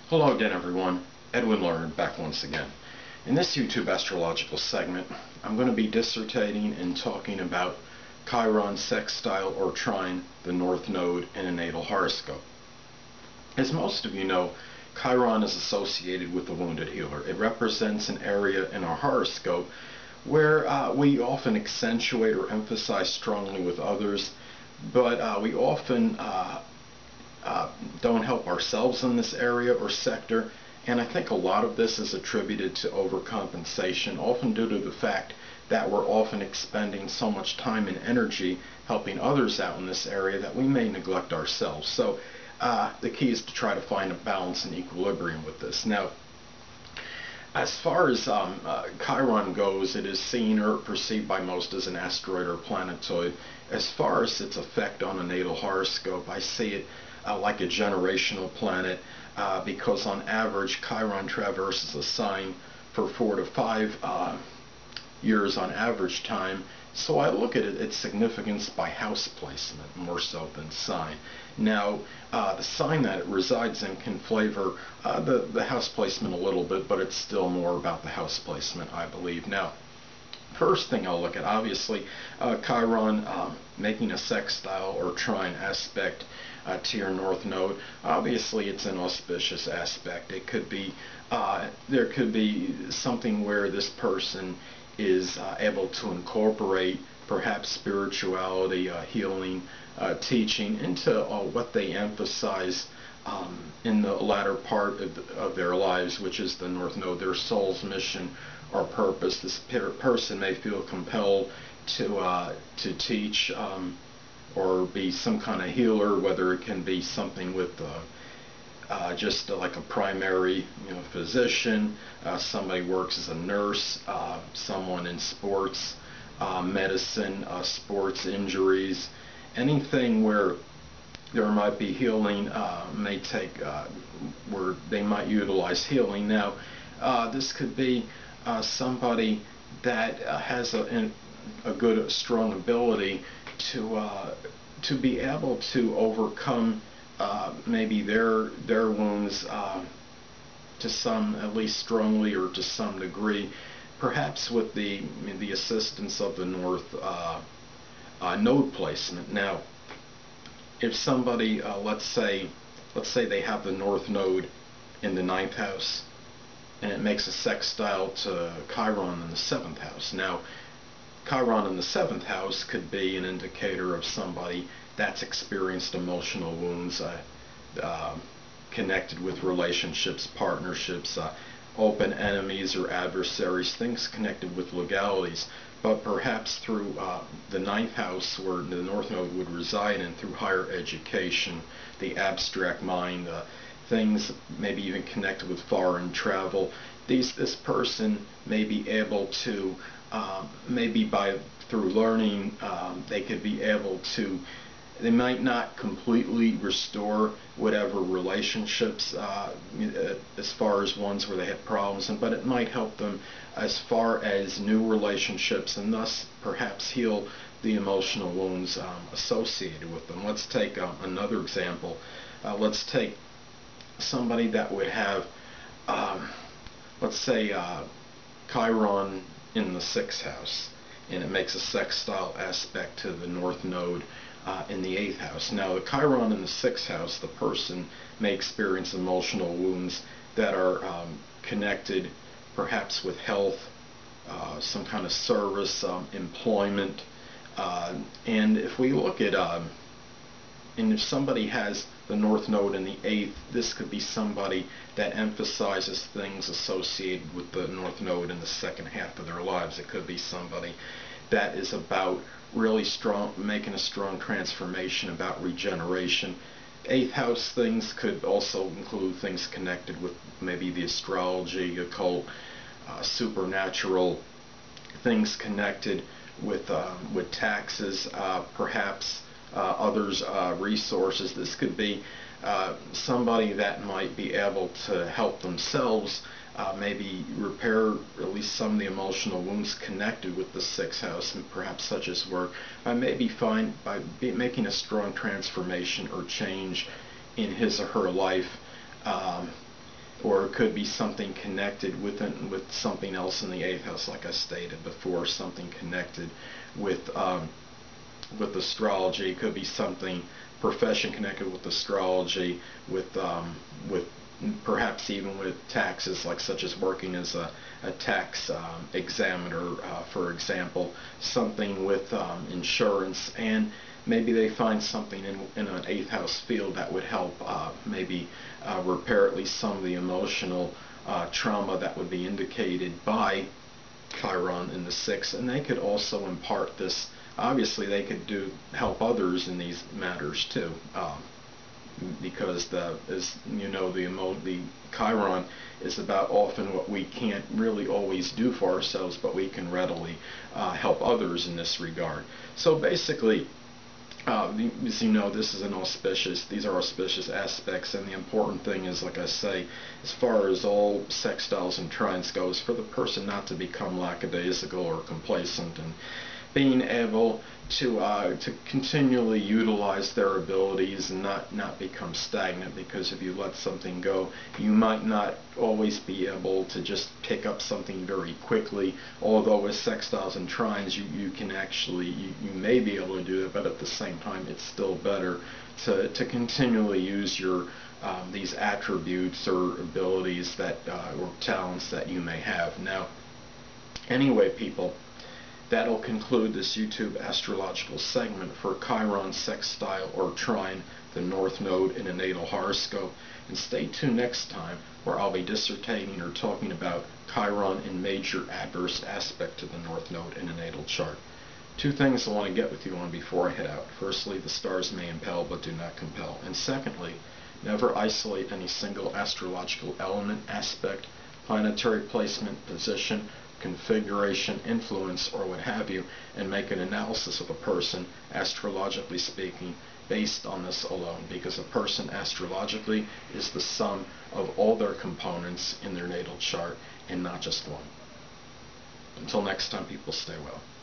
Hello again, everyone. Edwin Learned back once again. In this YouTube astrological segment, I'm going to be dissertating and talking about Chiron sextile or trine, the North Node in a natal horoscope. As most of you know, Chiron is associated with the wounded healer. It represents an area in our horoscope where we often accentuate or emphasize strongly with others, but we often don't help ourselves in this area or sector, and I think a lot of this is attributed to overcompensation, often due to the fact that we're often expending so much time and energy helping others out in this area that we may neglect ourselves. So the key is to try to find a balance and equilibrium with this. Now, as far as Chiron goes, it is seen or perceived by most as an asteroid or planetoid. As far as its effect on a natal horoscope, I see it like a generational planet because on average Chiron traverses a sign for 4 to 5 years on average time. So I look at its significance by house placement more so than sign. Now, the sign that it resides in can flavor the house placement a little bit, but it's still more about the house placement, I believe. Now, first thing I'll look at, obviously, Chiron making a sextile or trine aspect to your North Node. Obviously, it's an auspicious aspect. It could be, there could be something where this person is able to incorporate perhaps spirituality, healing, teaching into what they emphasize in the latter part of their lives, which is the North Node, their soul's mission or purpose. This person may feel compelled to teach or be some kind of healer, whether it can be something with just like a primary physician, somebody works as a nurse, someone in sports medicine, sports injuries, anything where there might be healing may take where they might utilize healing. Now this could be somebody that has a good strong ability to be able to overcome maybe their wounds to some, at least strongly or to some degree, perhaps with the assistance of the North Node placement. Now, if somebody, let's say they have the North Node in the 9th house, and it makes a sextile to Chiron in the 7th house. Now, Chiron in the 7th house could be an indicator of somebody that's experienced emotional wounds connected with relationships, partnerships, open enemies or adversaries, things connected with legalities. But perhaps through the 9th house, where the North Node would reside in, through higher education, the abstract mind, things maybe even connected with foreign travel, this person may be able to maybe through learning, they could be able to, they might not completely restore whatever relationships as far as ones where they had problems, but it might help them as far as new relationships, and thus perhaps heal the emotional wounds associated with them. Let's take another example. Let's take somebody that would have, let's say, Chiron in the 6th house, and it makes a sextile aspect to the North Node in the 8th house. Now, the Chiron in the 6th house, the person may experience emotional wounds that are connected perhaps with health, some kind of service, employment, and if we look at and if somebody has the North Node in the 8th, this could be somebody that emphasizes things associated with the North Node in the second half of their lives. It could be somebody that is about really strong, making a strong transformation, about regeneration. 8th house things could also include things connected with maybe the astrology, occult, supernatural, things connected with taxes, perhaps others' resources. This could be somebody that might be able to help themselves maybe repair at least some of the emotional wounds connected with the 6th house, and perhaps such as work, maybe by making a strong transformation or change in his or her life, or it could be something connected with something else in the 8th house, like I stated before, something connected with astrology. It could be something profession connected with astrology, with perhaps even with taxes, like such as working as a tax examiner, for example, something with insurance, and maybe they find something in an 8th house field that would help maybe repair at least some of the emotional trauma that would be indicated by Chiron in the 6th, and they could also impart this. Obviously, they could help others in these matters too, because as you know, the Chiron is about often what we can't really always do for ourselves, but we can readily help others in this regard. So basically, as you know, these are auspicious aspects, and the important thing is, like I say, as far as all sextiles and trines goes, for the person not to become lackadaisical or complacent, and being able to continually utilize their abilities and not become stagnant, because if you let something go, you might not always be able to just pick up something very quickly. Although with sextiles and trines, you can actually, you may be able to do it, but at the same time, it's still better to continually use your these attributes or abilities that or talents that you may have. Now, anyway, people, that'll conclude this YouTube astrological segment for Chiron sextile or trine the North Node in a natal horoscope. And stay tuned next time, where I'll be dissertating or talking about Chiron in major adverse aspect to the North Node in a natal chart. Two things I want to get with you on before I head out. Firstly, the stars may impel but do not compel. And secondly, never isolate any single astrological element, aspect, planetary placement, position, configuration, influence, or what have you, and make an analysis of a person, astrologically speaking, based on this alone, because a person astrologically is the sum of all their components in their natal chart and not just one. Until next time, people, stay well.